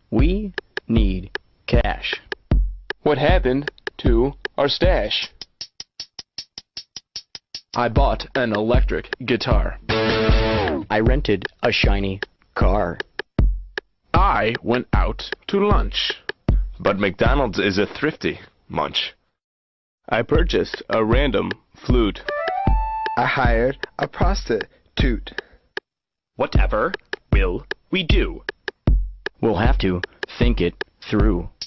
We need cash. What happened to our stash? I bought an electric guitar. I rented a shiny car. I went out to lunch. But McDonald's is a thrifty munch. I purchased a random flute. I hired a prostitute. Whatever will we do? We'll have to think it through.